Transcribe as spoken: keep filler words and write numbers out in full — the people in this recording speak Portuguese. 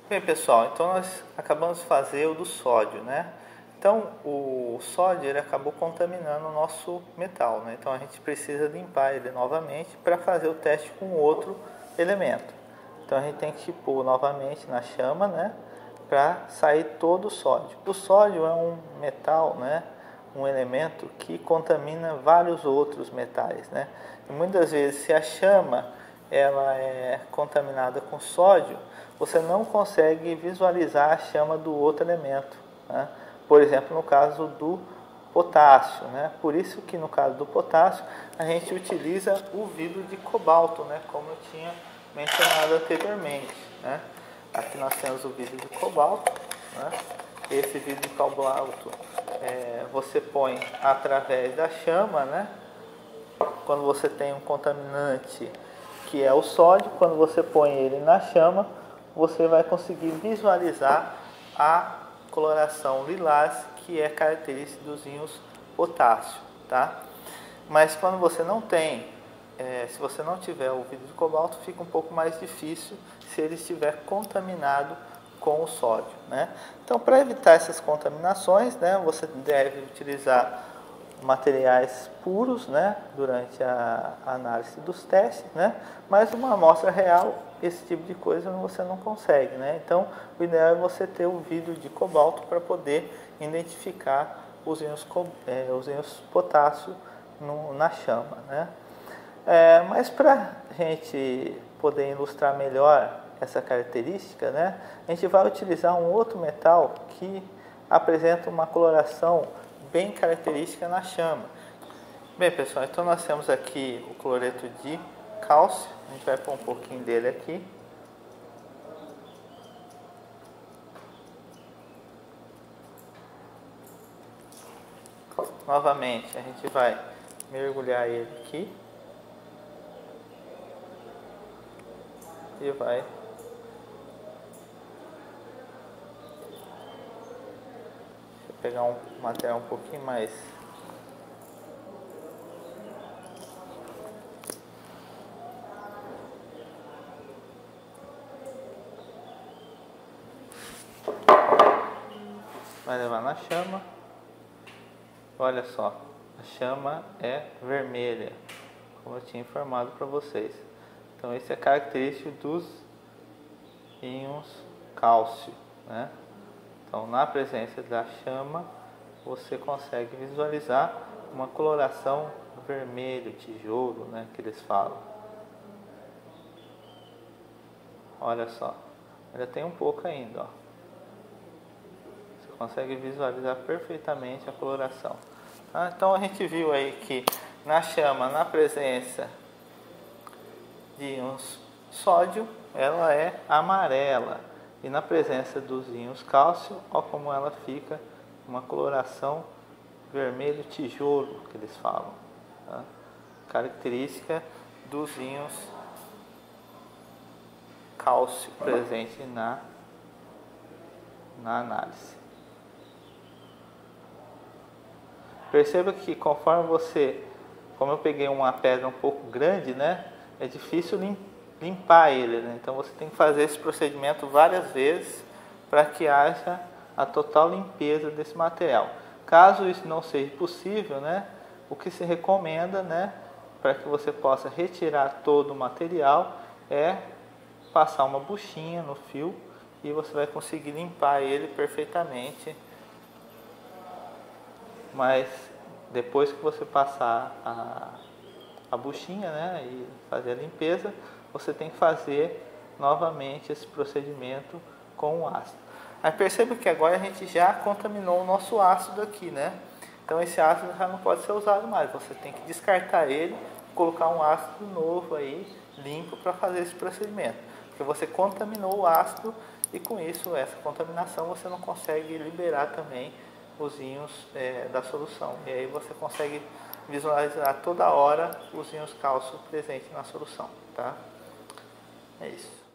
Bem, pessoal, então nós acabamos de fazer o do sódio, né? Então o sódio ele acabou contaminando o nosso metal, né? Então a gente precisa limpar ele novamente para fazer o teste com outro elemento. Então a gente tem que pôr novamente na chama, né? Para sair todo o sódio. O sódio é um metal, né? Um elemento que contamina vários outros metais, né? E muitas vezes, se a chama ela é contaminada com sódio, você não consegue visualizar a chama do outro elemento, né? Por exemplo, no caso do potássio, né? Por isso que no caso do potássio a gente utiliza o vidro de cobalto, né? Como eu tinha mencionado anteriormente, né? Aqui nós temos o vidro de cobalto, né? Esse vidro de cobalto é, você põe através da chama, né? Quando você tem um contaminante que é o sódio, quando você põe ele na chama, você vai conseguir visualizar a coloração lilás, que é característica dos íons potássio, tá? Mas quando você não tem, é, se você não tiver o vidro de cobalto, fica um pouco mais difícil se ele estiver contaminado com o sódio, né? Então, para evitar essas contaminações, né, você deve utilizar materiais puros, né, durante a análise dos testes, né, mas uma amostra real, esse tipo de coisa você não consegue, né? Então o ideal é você ter o vidro de cobalto para poder identificar os íons, é, os íons potássio no, na chama, né? É, mas para a gente poder ilustrar melhor essa característica, né, a gente vai utilizar um outro metal que apresenta uma coloração bem característica na chama. Bem, pessoal, então nós temos aqui o cloreto de cálcio. A gente vai pôr um pouquinho dele aqui. Novamente, a gente vai mergulhar ele aqui e vai pegar um material um pouquinho mais vai levar na chama. Olha só, a chama é vermelha, como eu tinha informado para vocês. Então esse é característico dos íons cálcio, né? Então, na presença da chama, você consegue visualizar uma coloração vermelho, tijolo, né, que eles falam. Olha só, ainda tem um pouco ainda, ó. Você consegue visualizar perfeitamente a coloração. Ah, então a gente viu aí que na chama, na presença de íons sódio, ela é amarela. E na presença dos íons cálcio, olha como ela fica, uma coloração vermelho tijolo, que eles falam, tá? Característica dos íons cálcio presente na, na análise. Perceba que conforme você, como eu peguei uma pedra um pouco grande, né, é difícil limpar limpar ele, né? Então você tem que fazer esse procedimento várias vezes para que haja a total limpeza desse material. Caso isso não seja possível, né, o que se recomenda, né, para que você possa retirar todo o material é passar uma buchinha no fio e você vai conseguir limpar ele perfeitamente. Mas depois que você passar a, a buchinha, né, e fazer a limpeza, você tem que fazer novamente esse procedimento com o ácido. Aí perceba que agora a gente já contaminou o nosso ácido aqui, né? Então esse ácido já não pode ser usado mais. Você tem que descartar ele, colocar um ácido novo aí, limpo, para fazer esse procedimento. Porque você contaminou o ácido e com isso, essa contaminação, você não consegue liberar também os íons é, da solução. E aí você consegue visualizar toda hora os íons cálcio presentes na solução, tá? É isso.